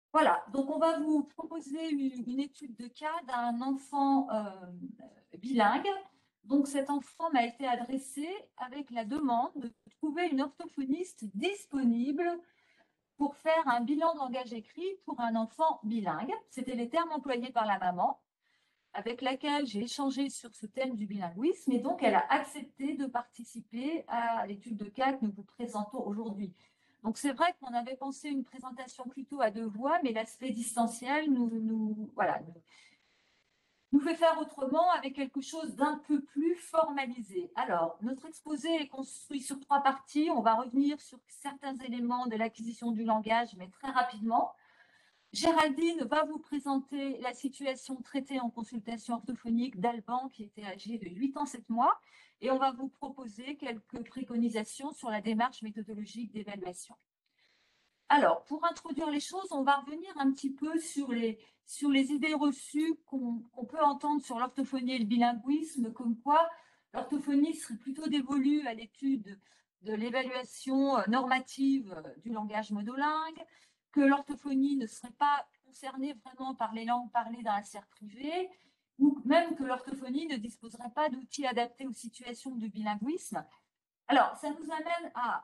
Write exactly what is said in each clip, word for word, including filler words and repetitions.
Voilà, donc on va vous proposer une, une étude de cas d'un enfant euh, bilingue. Donc cet enfant m'a été adressé avec la demande de trouver une orthophoniste disponible pour faire un bilan de langage écrit pour un enfant bilingue. C'était les termes employés par la maman, avec laquelle j'ai échangé sur ce thème du bilinguisme, et donc elle a accepté de participer à l'étude de cas que nous vous présentons aujourd'hui. Donc c'est vrai qu'on avait pensé une présentation plutôt à deux voix, mais l'aspect distanciel nous, nous, voilà, nous, nous fait faire autrement avec quelque chose d'un peu plus formalisé. Alors, notre exposé est construit sur trois parties. On va revenir sur certains éléments de l'acquisition du langage, mais très rapidement. Géraldine va vous présenter la situation traitée en consultation orthophonique d'Alban, qui était âgé de huit ans sept mois, et on va vous proposer quelques préconisations sur la démarche méthodologique d'évaluation. Alors, pour introduire les choses, on va revenir un petit peu sur les, sur les idées reçues qu'on qu'on peut entendre sur l'orthophonie et le bilinguisme, comme quoi l'orthophonie serait plutôt dévolue à l'étude de l'évaluation normative du langage monolingue, que l'orthophonie ne serait pas concernée vraiment par les langues parlées dans la sphère privée, ou même que l'orthophonie ne disposerait pas d'outils adaptés aux situations de bilinguisme. Alors, ça nous amène à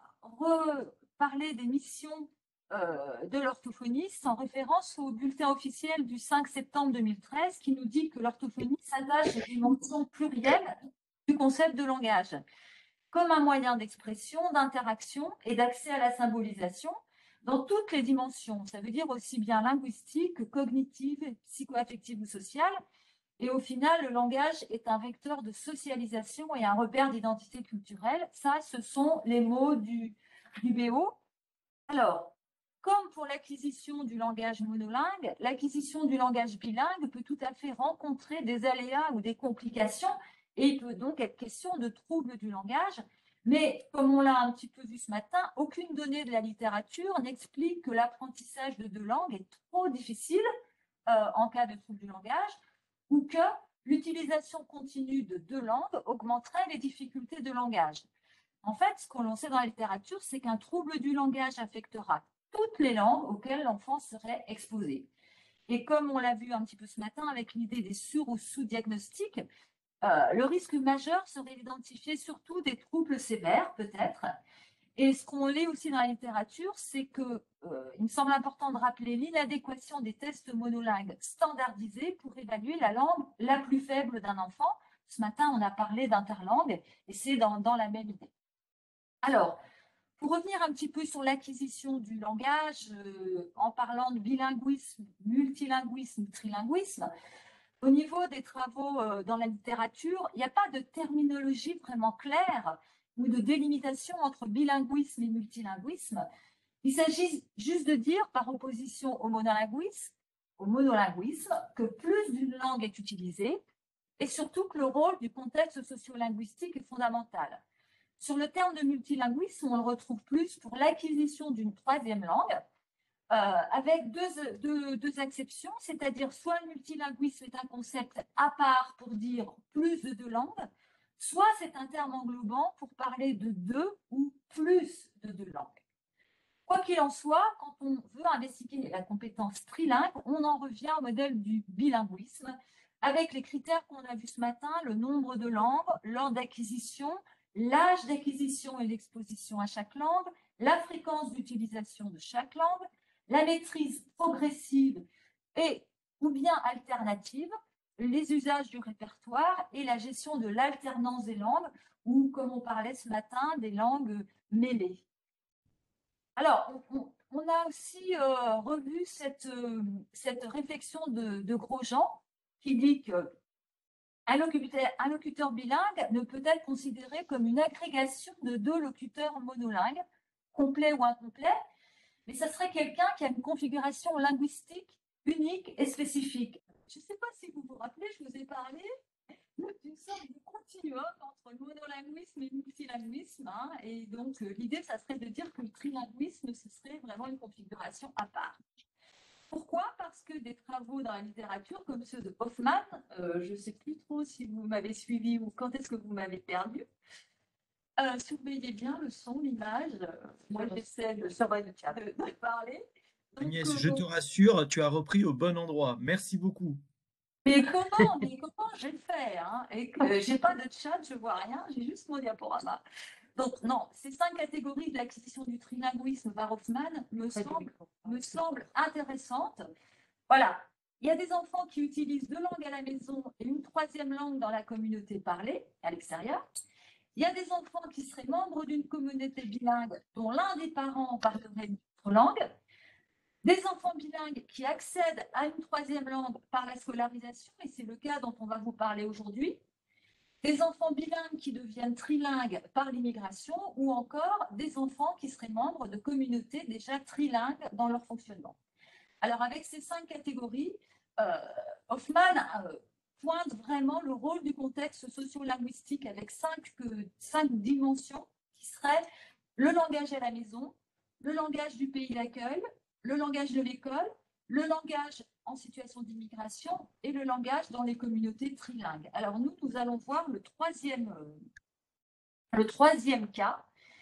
reparler des missions euh, de l'orthophoniste en référence au bulletin officiel du cinq septembre deux mille treize qui nous dit que l'orthophonie s'attache aux dimensions plurielles du concept de langage comme un moyen d'expression, d'interaction et d'accès à la symbolisation dans toutes les dimensions. Ça veut dire aussi bien linguistique que cognitive, psychoaffective ou sociale. Et au final, le langage est un vecteur de socialisation et un repère d'identité culturelle. Ça, ce sont les mots du, du B O. Alors, comme pour l'acquisition du langage monolingue, l'acquisition du langage bilingue peut tout à fait rencontrer des aléas ou des complications et il peut donc être question de troubles du langage. Mais comme on l'a un petit peu vu ce matin, aucune donnée de la littérature n'explique que l'apprentissage de deux langues est trop difficile euh, en cas de trouble du langage ou que l'utilisation continue de deux langues augmenterait les difficultés de langage. En fait, ce qu'on sait dans la littérature, c'est qu'un trouble du langage affectera toutes les langues auxquelles l'enfant serait exposé. Et comme on l'a vu un petit peu ce matin avec l'idée des sur- ou sous-diagnostics, euh, le risque majeur serait d'identifier surtout des troubles sévères, peut-être. Et ce qu'on lit aussi dans la littérature, c'est que euh, il me semble important de rappeler l'inadéquation des tests monolingues standardisés pour évaluer la langue la plus faible d'un enfant. Ce matin, on a parlé d'interlangue et c'est dans, dans la même idée. Alors, pour revenir un petit peu sur l'acquisition du langage, euh, en parlant de bilinguisme, multilinguisme, trilinguisme, au niveau des travaux euh, dans la littérature, il n'y a pas de terminologie vraiment claire ou de délimitation entre bilinguisme et multilinguisme. Il s'agit juste de dire, par opposition au monolinguisme, au monolinguisme, que plus d'une langue est utilisée et surtout que le rôle du contexte sociolinguistique est fondamental. Sur le terme de multilinguisme, on le retrouve plus pour l'acquisition d'une troisième langue, euh, avec deux, deux, deux exceptions, c'est-à-dire soit le multilinguisme est un concept à part pour dire plus de deux langues, soit c'est un terme englobant pour parler de deux ou plus de deux langues. Quoi qu'il en soit, quand on veut investiguer la compétence trilingue, on en revient au modèle du bilinguisme, avec les critères qu'on a vus ce matin, le nombre de langues, l'ordre d'acquisition, l'âge d'acquisition et l'exposition à chaque langue, la fréquence d'utilisation de chaque langue, la maîtrise progressive et ou bien alternative, les usages du répertoire et la gestion de l'alternance des langues, ou comme on parlait ce matin, des langues mêlées. Alors, on, on a aussi euh, revu cette, euh, cette réflexion de, de Grosjean qui dit qu'un locuteur, un locuteur bilingue ne peut être considéré comme une agrégation de deux locuteurs monolingues, complets ou incomplets, mais ça serait quelqu'un qui a une configuration linguistique unique et spécifique. Je ne sais pas si vous vous rappelez, je vous ai parlé d'une sorte de continuum entre le monolinguisme et le multilinguisme. Hein, et donc, euh, l'idée, ça serait de dire que le trilinguisme, ce serait vraiment une configuration à part. Pourquoi? Parce que des travaux dans la littérature, comme ceux de Hoffman, euh, je ne sais plus trop si vous m'avez suivi ou quand est-ce que vous m'avez perdu, euh, surveillez bien le son, l'image. Euh, moi, j'essaie de, de, de parler. Donc, Agnès, euh, je te rassure, tu as repris au bon endroit. Merci beaucoup. mais comment, mais comment j'ai fait, hein? Et que euh, j'ai pas de chat, je vois rien, j'ai juste mon diaporama. Donc, non, ces cinq catégories de l'acquisition du trilinguisme par Hoffman me semblent, me semblent intéressantes. Voilà. Il y a des enfants qui utilisent deux langues à la maison et une troisième langue dans la communauté parlée, à l'extérieur. Il y a des enfants qui seraient membres d'une communauté bilingue dont l'un des parents parlerait une autre langue. Des enfants bilingues qui accèdent à une troisième langue par la scolarisation, et c'est le cas dont on va vous parler aujourd'hui. Des enfants bilingues qui deviennent trilingues par l'immigration, ou encore des enfants qui seraient membres de communautés déjà trilingues dans leur fonctionnement. Alors, avec ces cinq catégories, euh, Hoffman euh, pointe vraiment le rôle du contexte socio-linguistique avec cinq, euh, cinq dimensions qui seraient le langage à la maison, le langage du pays d'accueil, le langage de l'école, le langage en situation d'immigration et le langage dans les communautés trilingues. Alors nous, nous allons voir le troisième, euh, le troisième cas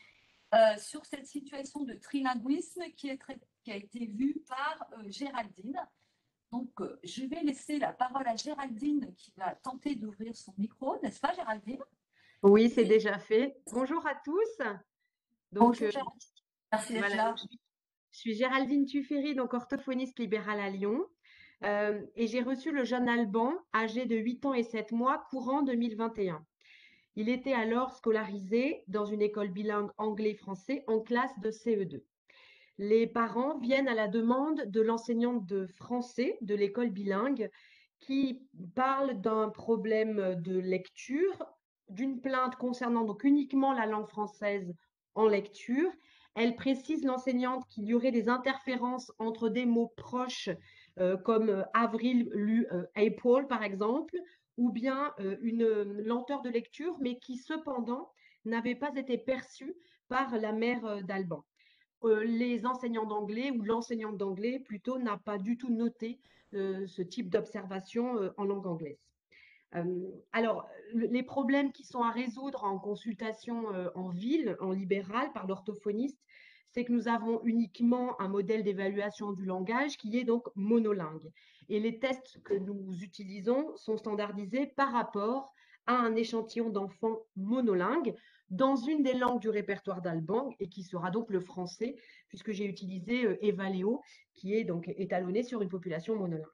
euh, sur cette situation de trilinguisme qui, est très, qui a été vue par euh, Géraldine. Donc, euh, je vais laisser la parole à Géraldine qui va tenter d'ouvrir son micro, n'est-ce pas, Géraldine? Oui, c'est déjà fait. Bonjour à tous. Donc, Bonjour, euh, Géraldine. Merci d'être voilà, donc là. je suis, je suis Géraldine Tuffery, donc orthophoniste libérale à Lyon. Euh, et j'ai reçu le jeune Alban, âgé de huit ans et sept mois, courant deux mille vingt et un. Il était alors scolarisé dans une école bilingue anglais-français en classe de C E deux. Les parents viennent à la demande de l'enseignante de français de l'école bilingue qui parle d'un problème de lecture, d'une plainte concernant donc uniquement la langue française en lecture. Elle précise, l'enseignante, qu'il y aurait des interférences entre des mots proches euh, comme euh, avril lu euh, April par exemple, ou bien euh, une lenteur de lecture, mais qui cependant n'avait pas été perçue par la mère euh, d'Alban. Euh, les enseignants d'anglais ou l'enseignante d'anglais plutôt n'a pas du tout noté euh, ce type d'observation euh, en langue anglaise. Euh, alors, les problèmes qui sont à résoudre en consultation euh, en ville, en libéral, par l'orthophoniste, c'est que nous avons uniquement un modèle d'évaluation du langage qui est donc monolingue. Et les tests que nous utilisons sont standardisés par rapport à un échantillon d'enfants monolingues dans une des langues du répertoire d'Alban et qui sera donc le français, puisque j'ai utilisé euh, Evaleo, qui est donc étalonné sur une population monolingue.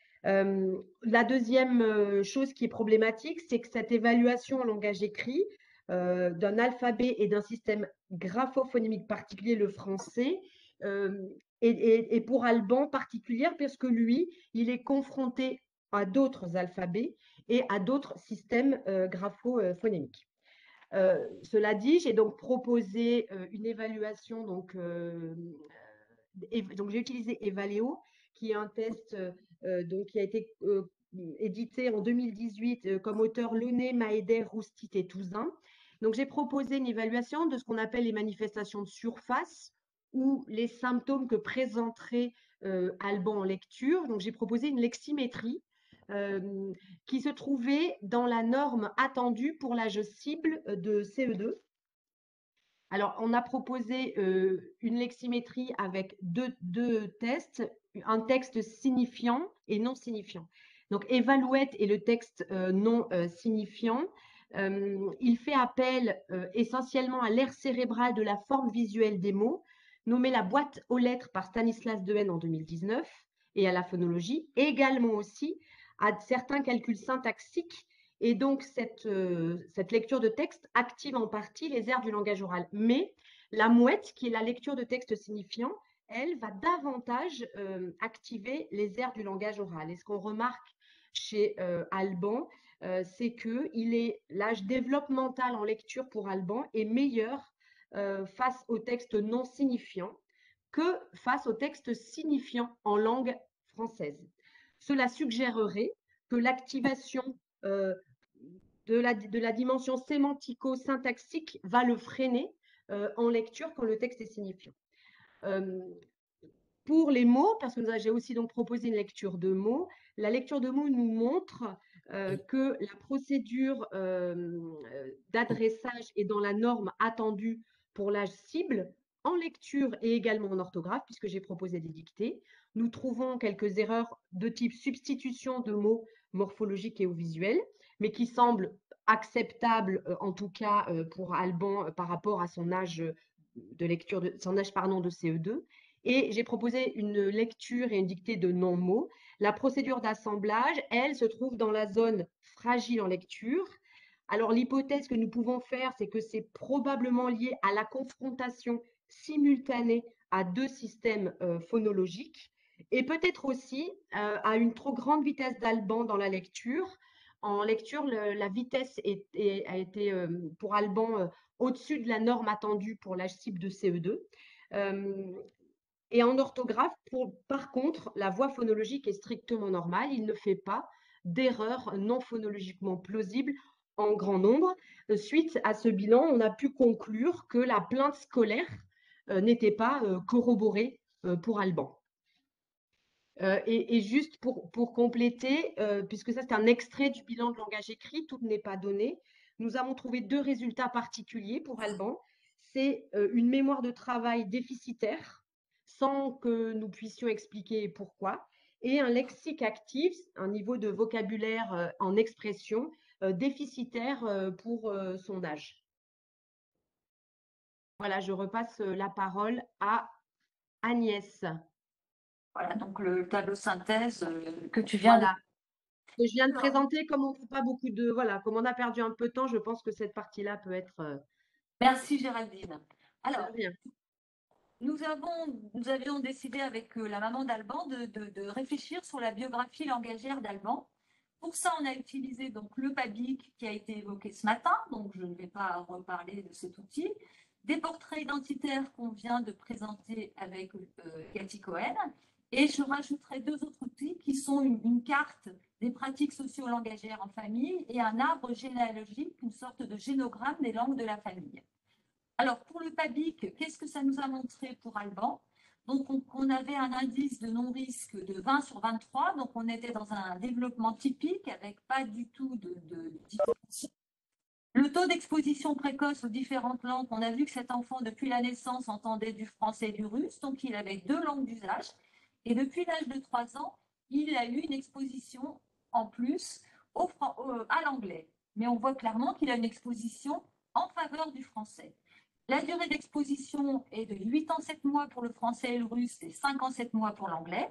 Euh, la deuxième euh, chose qui est problématique, c'est que cette évaluation en langage écrit euh, d'un alphabet et d'un système graphophonimique particulier, le français, euh, est, est, est pour Alban particulière parce que lui, il est confronté à d'autres alphabets et à d'autres systèmes euh, graphophonimiques. Euh, cela dit, j'ai donc proposé euh, une évaluation, donc, euh, donc j'ai utilisé Evaleo, qui est un test euh, donc, qui a été euh, édité en deux mille dix-huit euh, comme auteur Launay, Maeder, Roustit et Touzin. Donc j'ai proposé une évaluation de ce qu'on appelle les manifestations de surface ou les symptômes que présenterait euh, Alban en lecture. Donc j'ai proposé une leximétrie euh, qui se trouvait dans la norme attendue pour l'âge cible de C E deux. Alors, on a proposé euh, une leximétrie avec deux, deux tests, un texte signifiant et non signifiant. Donc, Evaluate est le texte euh, non euh, signifiant. Euh, il fait appel euh, essentiellement à l'aire cérébrale de la forme visuelle des mots, nommée la boîte aux lettres par Stanislas Dehaene en deux mille dix-neuf, et à la phonologie, également aussi à certains calculs syntaxiques. Et donc, cette, euh, cette lecture de texte active en partie les aires du langage oral. Mais la mouette, qui est la lecture de texte signifiant, elle va davantage euh, activer les aires du langage oral. Et ce qu'on remarque chez euh, Alban, euh, c'est que il est, l'âge développemental en lecture pour Alban est meilleur euh, face au texte non signifiant que face au texte signifiant en langue française. Cela suggérerait que l'activation euh, de la, de la dimension sémantico-syntaxique va le freiner euh, en lecture quand le texte est signifiant. Euh, pour les mots, parce que j'ai aussi donc proposé une lecture de mots, la lecture de mots nous montre euh, que la procédure euh, d'adressage est dans la norme attendue pour l'âge cible, en lecture et également en orthographe, puisque j'ai proposé des dictées. Nous trouvons quelques erreurs de type substitution de mots morphologiques et ou visuels, mais qui semblent acceptables, euh, en tout cas euh, pour Alban, euh, par rapport à son âge de lecture, de, son âge pardon, de C E deux. Et j'ai proposé une lecture et une dictée de non-mots. La procédure d'assemblage, elle, se trouve dans la zone fragile en lecture. Alors, l'hypothèse que nous pouvons faire, c'est que c'est probablement lié à la confrontation simultanée à deux systèmes euh, phonologiques et peut-être aussi euh, à une trop grande vitesse d'Alban dans la lecture. En lecture, le, la vitesse est, est, a été euh, pour Alban euh, au-dessus de la norme attendue pour l'âge type de C E deux. Euh, et en orthographe, pour, par contre, la voix phonologique est strictement normale. Il ne fait pas d'erreurs non phonologiquement plausibles en grand nombre. Suite à ce bilan, on a pu conclure que la plainte scolaire euh, n'était pas euh, corroborée euh, pour Alban. Euh, et, et, juste pour, pour compléter, euh, puisque ça c'est un extrait du bilan de langage écrit, tout n'est pas donné, nous avons trouvé deux résultats particuliers pour Alban. C'est euh, une mémoire de travail déficitaire, sans que nous puissions expliquer pourquoi, et un lexique actif, un niveau de vocabulaire euh, en expression euh, déficitaire euh, pour euh, son âge. Voilà, je repasse la parole à Agnès. Voilà, donc le tableau synthèse euh, que tu viens Voilà. de... Que je viens de présenter, comme on n'a pas beaucoup de, voilà, comme on a perdu un peu de temps, je pense que cette partie-là peut être. Euh, Merci Géraldine. Alors, de rien. nous avons, nous avions décidé avec euh, la maman d'Alban de, de, de réfléchir sur la biographie langagière d'Alban. Pour ça, on a utilisé donc le PABIC qui a été évoqué ce matin, donc je ne vais pas reparler de cet outil, des portraits identitaires qu'on vient de présenter avec euh, Cathy Cohen, et je rajouterai deux autres outils qui sont une, une carte des pratiques socio-langagières en famille et un arbre généalogique, une sorte de génogramme des langues de la famille. Alors, pour le PABIC, qu'est-ce que ça nous a montré pour Alban? Donc, on, on avait un indice de non-risque de vingt sur vingt-trois, donc on était dans un développement typique avec pas du tout de, de différence. Le taux d'exposition précoce aux différentes langues, on a vu que cet enfant, depuis la naissance, entendait du français et du russe, donc il avait deux langues d'usage. Et depuis l'âge de trois ans, il a eu une exposition en plus au, à l'anglais. Mais on voit clairement qu'il a une exposition en faveur du français. La durée d'exposition est de huit ans, sept mois pour le français et le russe et cinq ans, sept mois pour l'anglais.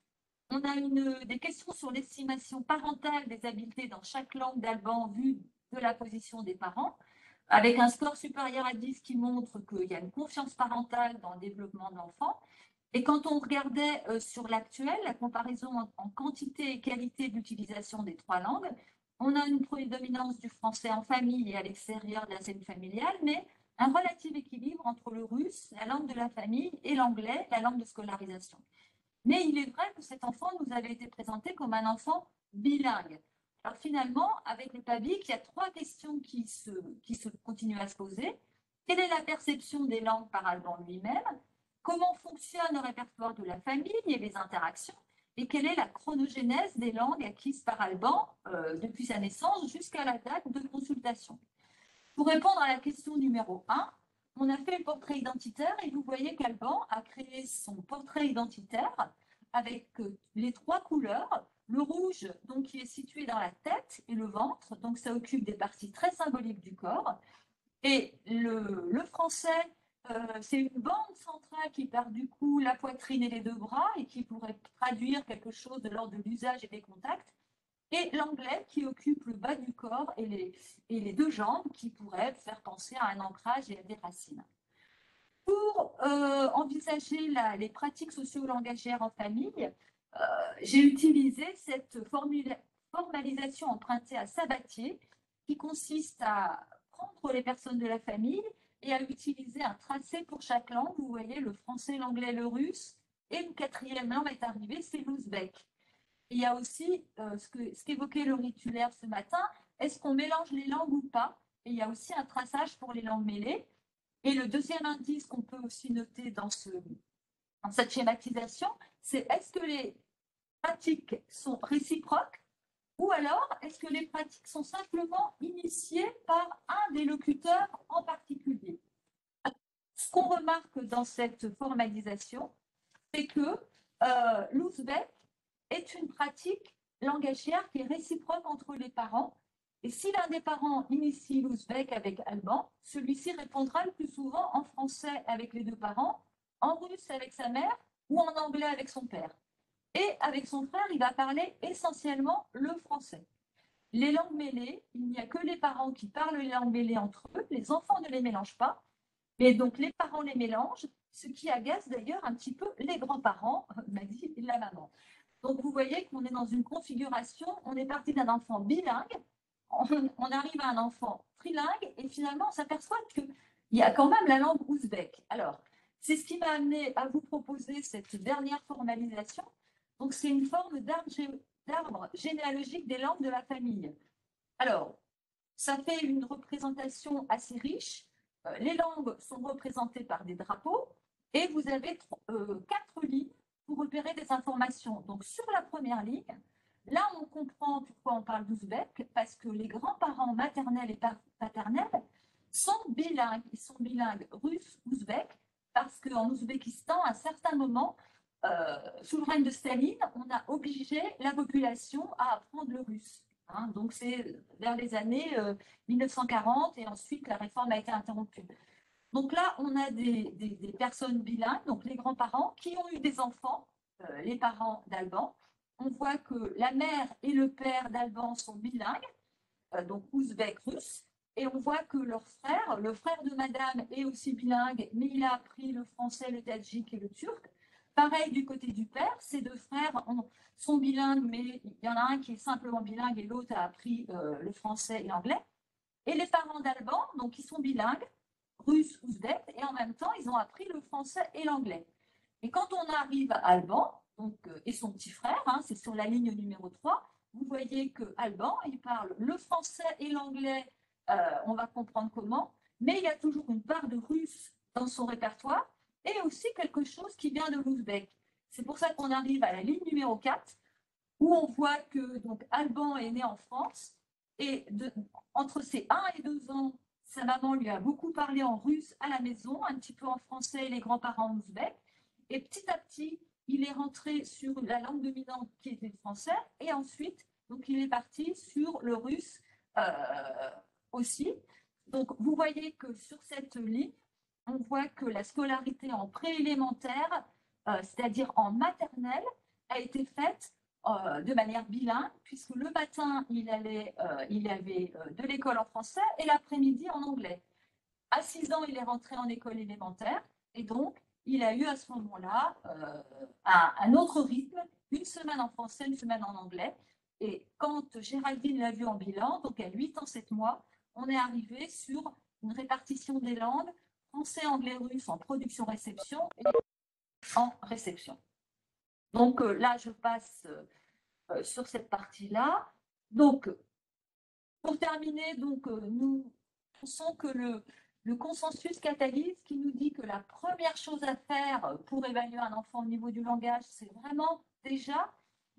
On a une, des questions sur l'estimation parentale des habiletés dans chaque langue d'Alban vue de la position des parents, avec un score supérieur à dix qui montre qu'il y a une confiance parentale dans le développement de l'enfant. Et quand on regardait euh, sur l'actuel, la comparaison en, en quantité et qualité d'utilisation des trois langues, on a une prédominance du français en famille et à l'extérieur de la scène familiale, mais un relatif équilibre entre le russe, la langue de la famille, et l'anglais, la langue de scolarisation. Mais il est vrai que cet enfant nous avait été présenté comme un enfant bilingue. Alors finalement, avec le PABIC, il y a trois questions qui se, qui se continuent à se poser. Quelle est la perception des langues par Alban lui-même? Comment fonctionne le répertoire de la famille et les interactions? Et quelle est la chronogénèse des langues acquises par Alban euh, depuis sa naissance jusqu'à la date de consultation? Pour répondre à la question numéro un, on a fait le portrait identitaire et vous voyez qu'Alban a créé son portrait identitaire avec les trois couleurs. Le rouge, donc, qui est situé dans la tête et le ventre, donc ça occupe des parties très symboliques du corps. Et le, le français, euh, c'est une bande centrale qui part du cou, la poitrine et les deux bras et qui pourrait traduire quelque chose de l'ordre de l'usage et des contacts. Et l'anglais qui occupe le bas du corps et les, et les deux jambes qui pourraient faire penser à un ancrage et à des racines. Pour euh, envisager la, les pratiques socio-langagières en famille, euh, j'ai utilisé cette formula, formalisation empruntée à Sabatier qui consiste à prendre les personnes de la famille et à utiliser un tracé pour chaque langue. Vous voyez le français, l'anglais, le russe, et une quatrième langue est arrivée, c'est l'ouzbek. Il y a aussi euh, ce que, ce qu'évoquait le rituelaire ce matin, est-ce qu'on mélange les langues ou pas? Et il y a aussi un traçage pour les langues mêlées. Et le deuxième indice qu'on peut aussi noter dans, ce, dans cette schématisation, c'est est-ce que les pratiques sont réciproques ou alors est-ce que les pratiques sont simplement initiées par un des locuteurs en particulier? ce qu'on remarque dans cette formalisation, c'est que euh, l'ouzbek est une pratique langagière qui est réciproque entre les parents. Et si l'un des parents initie l'ouzbek avec alban, celui-ci répondra le plus souvent en français avec les deux parents, en russe avec sa mère ou en anglais avec son père. Et avec son frère, il va parler essentiellement le français. Les langues mêlées, il n'y a que les parents qui parlent les langues mêlées entre eux, les enfants ne les mélangent pas, et donc les parents les mélangent, ce qui agace d'ailleurs un petit peu les grands-parents, m'a dit la maman. Donc vous voyez qu'on est dans une configuration, on est parti d'un enfant bilingue, on, on arrive à un enfant trilingue, et finalement on s'aperçoit qu'il y a quand même la langue ouzbek. Alors, c'est ce qui m'a amené à vous proposer cette dernière formalisation. Donc c'est une forme d'arbre généalogique des langues de la famille. Alors, ça fait une représentation assez riche. Euh, les langues sont représentées par des drapeaux et vous avez euh, quatre lignes pour repérer des informations. Donc, sur la première ligne, là, on comprend pourquoi on parle d'ouzbek, parce que les grands-parents maternels et paternels sont bilingues. Ils sont bilingues russe-ouzbek, parce qu'en Ouzbékistan, à un certain moment, euh, sous le règne de Staline, on a obligé la population à apprendre le russe. Hein, donc, c'est vers les années euh, mille neuf cent quarante et ensuite la réforme a été interrompue. Donc là, on a des, des, des personnes bilingues, donc les grands-parents qui ont eu des enfants, euh, les parents d'Alban. On voit que la mère et le père d'Alban sont bilingues, euh, donc ouzbek russe. Et on voit que leur frère, le frère de madame, est aussi bilingue, mais il a appris le français, le tadjik et le turc. Pareil du côté du père, ces deux frères sont bilingues, mais il y en a un qui est simplement bilingue et l'autre a appris euh, le français et l'anglais. Et les parents d'Alban, donc ils sont bilingues, russe, ouzbek, et en même temps, ils ont appris le français et l'anglais. Et quand on arrive à Alban, donc, euh, et son petit frère, hein, c'est sur la ligne numéro trois, vous voyez que Alban, il parle le français et l'anglais, euh, on va comprendre comment, mais il y a toujours une part de russe dans son répertoire, et aussi quelque chose qui vient de l'ouzbek. C'est pour ça qu'on arrive à la ligne numéro quatre, où on voit que donc, Alban est né en France, et de, entre ses un et deux ans, sa maman lui a beaucoup parlé en russe à la maison, un petit peu en français et les grands-parents en ouzbek. Et petit à petit, il est rentré sur la langue dominante qui était le français, et ensuite, donc, il est parti sur le russe euh, aussi. Donc, vous voyez que sur cette ligne, on voit que la scolarité en préélémentaire, euh, c'est-à-dire en maternelle, a été faite euh, de manière bilingue, puisque le matin, il, allait, euh, il avait euh, de l'école en français et l'après-midi en anglais. À six ans, il est rentré en école élémentaire, et donc, il a eu à ce moment-là euh, un, un autre rythme, une semaine en français, une semaine en anglais. Et quand Géraldine l'a vu en bilan, donc à huit ans, sept mois, on est arrivé sur une répartition des langues, français, anglais, russe en production-réception et en réception. Donc euh, là, je passe euh, sur cette partie-là. Donc, pour terminer, donc, euh, nous pensons que le, le consensus catalyse qui nous dit que la première chose à faire pour évaluer un enfant au niveau du langage, c'est vraiment déjà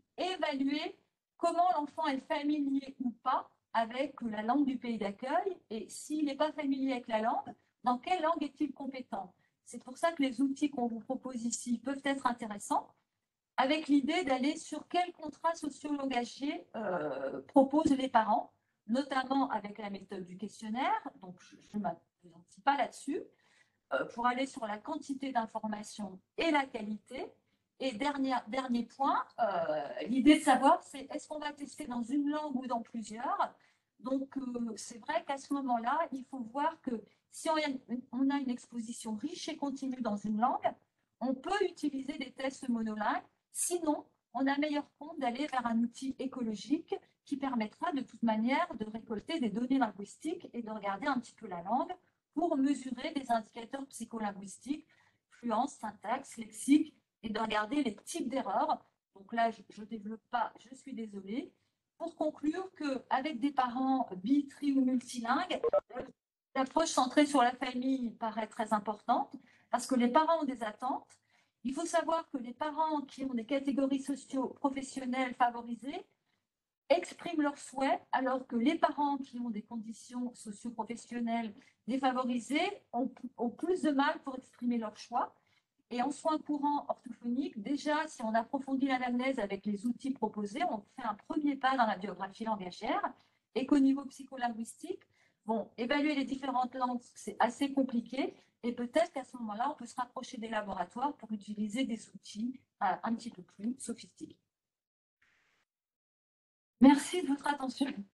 évaluer comment l'enfant est familier ou pas avec la langue du pays d'accueil, et s'il n'est pas familier avec la langue, dans quelle langue est-il compétent? C'est pour ça que les outils qu'on vous propose ici peuvent être intéressants, avec l'idée d'aller sur quel contrat socio-langagier euh, proposent les parents, notamment avec la méthode du questionnaire, donc je ne m'appuie pas là-dessus, euh, pour aller sur la quantité d'informations et la qualité. Et dernier, dernier point, euh, l'idée de savoir, c'est est-ce qu'on va tester dans une langue ou dans plusieurs? Donc, euh, c'est vrai qu'à ce moment-là, il faut voir que si on a, une, on a une exposition riche et continue dans une langue, on peut utiliser des tests monolingues. Sinon, on a meilleur compte d'aller vers un outil écologique qui permettra de toute manière de récolter des données linguistiques et de regarder un petit peu la langue pour mesurer des indicateurs psycholinguistiques, fluence, syntaxe, lexique, et de regarder les types d'erreurs. Donc là, je ne développe pas, je suis désolée. Pour conclure qu'avec des parents bi, tri ou multilingues, l'approche centrée sur la famille paraît très importante parce que les parents ont des attentes. Il faut savoir que les parents qui ont des catégories socio-professionnelles favorisées expriment leurs souhaits, alors que les parents qui ont des conditions socio-professionnelles défavorisées ont, ont plus de mal pour exprimer leur choix. Et en soins courants orthophoniques, déjà, si on approfondit l'anamnèse avec les outils proposés, on fait un premier pas dans la biographie langagière, et qu'au niveau psycholinguistique, bon, évaluer les différentes langues, c'est assez compliqué, et peut-être qu'à ce moment-là, on peut se rapprocher des laboratoires pour utiliser des outils euh, un petit peu plus sophistiqués. Merci de votre attention.